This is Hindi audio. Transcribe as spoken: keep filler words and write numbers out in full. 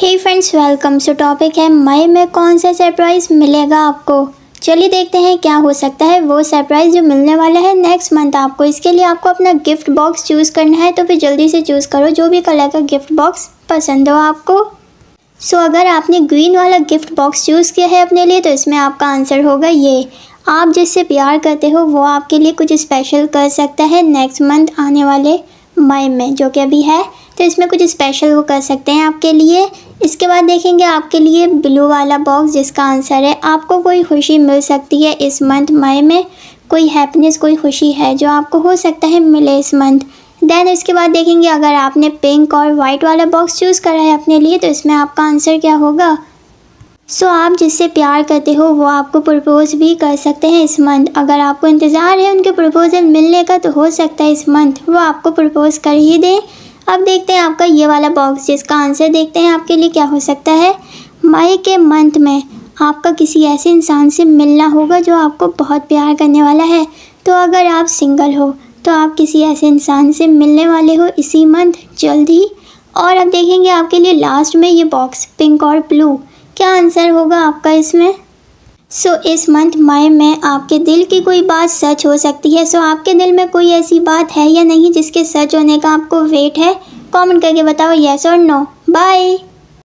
हे फ्रेंड्स, वेलकम। सो टॉपिक है मई में कौन सा सरप्राइज़ मिलेगा आपको। चलिए देखते हैं क्या हो सकता है वो सरप्राइज़ जो मिलने वाला है नेक्स्ट मंथ आपको। इसके लिए आपको अपना गिफ्ट बॉक्स चूज़ करना है, तो फिर जल्दी से चूज़ करो जो भी कलर का गिफ्ट बॉक्स पसंद हो आपको। सो so, अगर आपने ग्रीन वाला गिफ्ट बॉक्स चूज़ किया है अपने लिए, तो इसमें आपका आंसर होगा ये। आप जिससे प्यार करते हो वो आपके लिए कुछ स्पेशल कर सकता है नेक्स्ट मंथ आने वाले मई में, जो कि अभी है, तो इसमें कुछ स्पेशल वो कर सकते हैं आपके लिए। इसके बाद देखेंगे आपके लिए ब्लू वाला बॉक्स, जिसका आंसर है आपको कोई खुशी मिल सकती है इस मंथ मई में। कोई हैप्पीनेस, कोई खुशी है जो आपको हो सकता है मिले इस मंथ। देन इसके बाद देखेंगे अगर आपने पिंक और वाइट वाला बॉक्स चूज़ करा है अपने लिए, तो इसमें आपका आंसर क्या होगा। सो so, आप जिससे प्यार करते हो वो आपको प्रपोज़ भी कर सकते हैं इस मंथ। अगर आपको इंतज़ार है उनके प्रपोज़ल मिलने का, तो हो सकता है इस मंथ वो आपको प्रपोज़ कर ही दें। अब देखते हैं आपका ये वाला बॉक्स, जिसका आंसर देखते हैं आपके लिए क्या हो सकता है। मई के मंथ में आपका किसी ऐसे इंसान से मिलना होगा जो आपको बहुत प्यार करने वाला है। तो अगर आप सिंगल हो तो आप किसी ऐसे इंसान से मिलने वाले हो इसी मंथ जल्द ही। और अब देखेंगे आपके लिए लास्ट में ये बॉक्स पिंक और ब्लू, क्या आंसर होगा आपका इसमें। सो so, इस मंथ मई में आपके दिल की कोई बात सच हो सकती है। सो so, आपके दिल में कोई ऐसी बात है या नहीं जिसके सच होने का आपको वेट है। कमेंट करके बताओ येस और नो। बाय।